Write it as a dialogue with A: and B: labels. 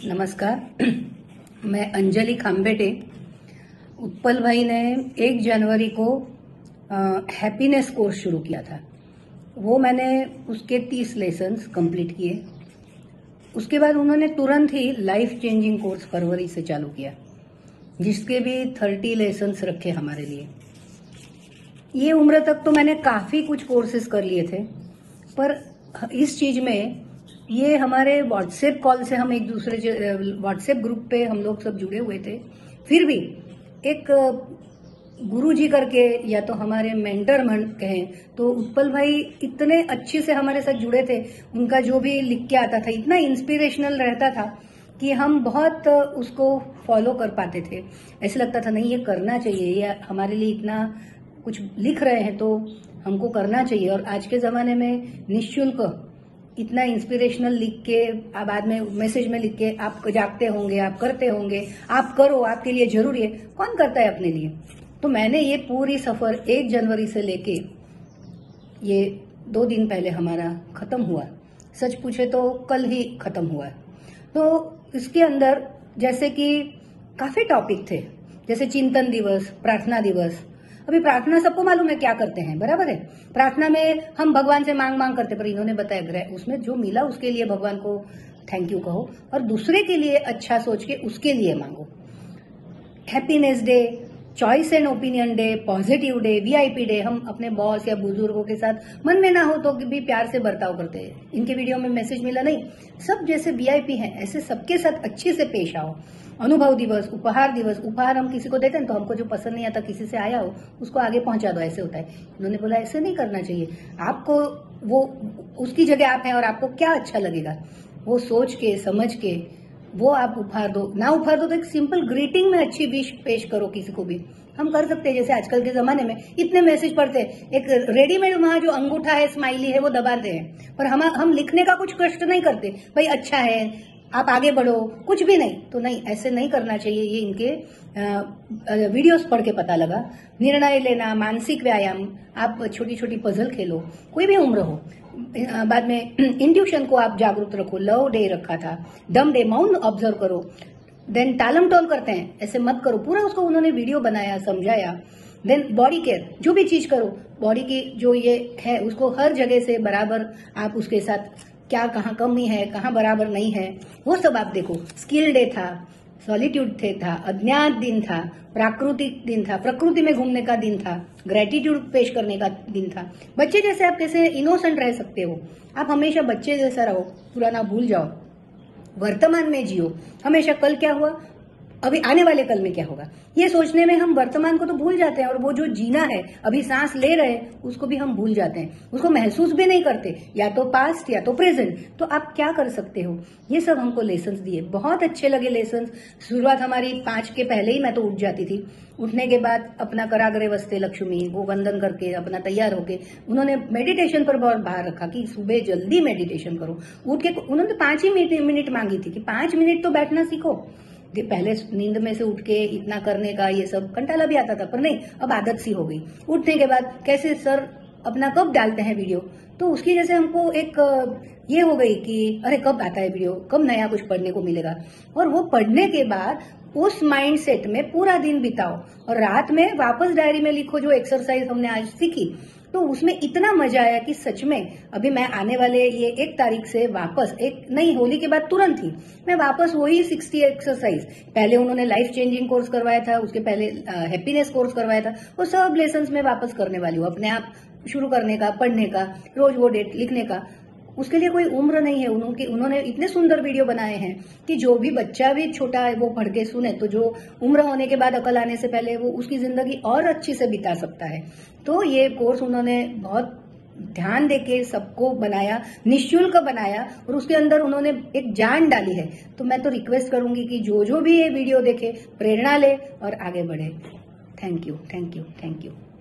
A: नमस्कार। मैं अंजलि खाम्बेटे। उत्पल भाई ने 1 जनवरी को हैप्पीनेस कोर्स शुरू किया था। वो मैंने उसके 30 लेसन्स कंप्लीट किए। उसके बाद उन्होंने तुरंत ही लाइफ चेंजिंग कोर्स फरवरी से चालू किया, जिसके भी 30 लेसन्स रखे हमारे लिए। ये उम्र तक तो मैंने काफ़ी कुछ कोर्सेज कर लिए थे, पर इस चीज़ में ये हमारे व्हाट्सएप कॉल से हम एक दूसरे व्हाट्सएप ग्रुप पे हम लोग सब जुड़े हुए थे। फिर भी एक गुरुजी करके या तो हमारे मेंटर कहें तो उत्पल भाई इतने अच्छे से हमारे साथ जुड़े थे। उनका जो भी लिख के आता था इतना इंस्पिरेशनल रहता था कि हम बहुत उसको फॉलो कर पाते थे। ऐसे लगता था नहीं, ये करना चाहिए, ये हमारे लिए इतना कुछ लिख रहे हैं तो हमको करना चाहिए। और आज के ज़माने में निःशुल्क इतना इंस्पिरेशनल लिख के बाद में मैसेज में लिख के आप जागते होंगे, आप करते होंगे, आप करो, आपके लिए जरूरी है। कौन करता है अपने लिए? तो मैंने ये पूरी सफर 1 जनवरी से लेके ये 2 दिन पहले हमारा खत्म हुआ। सच पूछे तो कल ही खत्म हुआ। तो इसके अंदर जैसे कि काफी टॉपिक थे, जैसे चिंतन दिवस, प्रार्थना दिवस। अभी प्रार्थना सबको मालूम है क्या करते हैं, बराबर है। प्रार्थना में हम भगवान से मांग करते, पर इन्होंने बताया उसमें जो मिला उसके लिए भगवान को थैंक यू कहो और दूसरे के लिए अच्छा सोच के उसके लिए मांगो। Happiness day, choice and opinion day, positive day, VIP day. हम अपने बॉस या बुजुर्गों के साथ मन में ना हो तो भी प्यार से बर्ताव करते हैं। इनके वीडियो में मैसेज मिला नहीं, सब जैसे वीआईपी हैं ऐसे सबके साथ अच्छे से पेश आओ। अनुभव दिवस, उपहार दिवस। उपहार हम किसी को देते हैं तो हमको जो पसंद नहीं आता, किसी से आया हो उसको आगे पहुंचा दो, ऐसे होता है। उन्होंने बोला ऐसे नहीं करना चाहिए, आपको वो उसकी जगह आप हैं और आपको क्या अच्छा लगेगा वो सोच के समझ के वो आप उपहार दो। ना उपहार दो तो एक सिंपल ग्रीटिंग में अच्छी विश पेश करो किसी को भी। हम कर सकते हैं, जैसे आजकल के जमाने में इतने मैसेज पढ़ते हैं, एक रेडीमेड वहां जो अंगूठा है, स्माइली है, वो दबाते हैं, पर हम लिखने का कुछ कष्ट नहीं करते। भाई अच्छा है, आप आगे बढ़ो, कुछ भी नहीं। तो नहीं, ऐसे नहीं करना चाहिए। ये इनके वीडियोस पढ़ के पता लगा। निर्णय लेना, मानसिक व्यायाम, आप छोटी छोटी पजल खेलो, कोई भी उम्र हो। बाद में इंट्यूशन को आप जागरूक रखो, लव डे रखा था, डम डे, मौन ऑब्जर्व करो। देन टालम टोल करते हैं, ऐसे मत करो, पूरा उसको उन्होंने वीडियो बनाया, समझाया। देन बॉडी केयर, जो भी चीज करो, बॉडी की जो ये है उसको हर जगह से बराबर आप उसके साथ क्या कहाँ कमी है, कहाँ बराबर नहीं है, वो सब आप देखो। स्किल डे था, सॉलिट्यूड था, अज्ञात दिन था, प्राकृतिक दिन था, प्रकृति में घूमने का दिन था, ग्रेटिट्यूड पेश करने का दिन था। बच्चे जैसे आप कैसे इनोसेंट रह सकते हो, आप हमेशा बच्चे जैसा रहो, पुराना भूल जाओ, वर्तमान में जियो। हमेशा कल क्या हुआ, अभी आने वाले कल में क्या होगा, ये सोचने में हम वर्तमान को तो भूल जाते हैं। और वो जो जीना है, अभी सांस ले रहे हैं, उसको भी हम भूल जाते हैं, उसको महसूस भी नहीं करते, या तो पास्ट या तो प्रेजेंट। तो आप क्या कर सकते हो, ये सब हमको लेसन्स दिए। बहुत अच्छे लगे लेसन्स। शुरुआत हमारी 5 के पहले ही मैं तो उठ जाती थी। उठने के बाद अपना कराग्रे वस्ते लक्ष्मी वो वंदन करके अपना तैयार होके उन्होंने मेडिटेशन पर बहुत बाहर रखा कि सुबह जल्दी मेडिटेशन करो। उठ के उन्होंने 5 ही मिनट मांगी थी कि 5 मिनट तो बैठना सीखो। पहले नींद में से उठ के इतना करने का ये सब कंटाला भी आता था, पर नहीं, अब आदत सी हो गई। उठने के बाद कैसे सर अपना कब डालते हैं वीडियो, तो उसकी जैसे हमको एक ये हो गई कि अरे कब आता है वीडियो, कब नया कुछ पढ़ने को मिलेगा। और वो पढ़ने के बाद उस माइंड सेट में पूरा दिन बिताओ और रात में वापस डायरी में लिखो जो एक्सरसाइज हमने आज सीखी। तो उसमें इतना मजा आया कि सच में अभी मैं आने वाले ये 1 तारीख से वापस, एक नहीं होली के बाद तुरंत ही मैं वापस वही 60 एक्सरसाइज, पहले उन्होंने लाइफ चेंजिंग कोर्स करवाया था, उसके पहले हैप्पीनेस कोर्स करवाया था, वो सब लेसन्स में वापस करने वाली हूँ। अपने आप शुरू करने का, पढ़ने का, रोज वो डेट लिखने का, उसके लिए कोई उम्र नहीं है। उन्होंने इतने सुंदर वीडियो बनाए हैं कि जो भी बच्चा भी छोटा है वो पढ़ के सुने तो जो उम्र होने के बाद, अकल आने से पहले, वो उसकी जिंदगी और अच्छी से बिता सकता है। तो ये कोर्स उन्होंने बहुत ध्यान देके सबको बनाया, निःशुल्क बनाया, और उसके अंदर उन्होंने एक जान डाली है। तो मैं तो रिक्वेस्ट करूंगी कि जो भी ये वीडियो देखे प्रेरणा ले और आगे बढ़े। Thank you, thank you, thank you.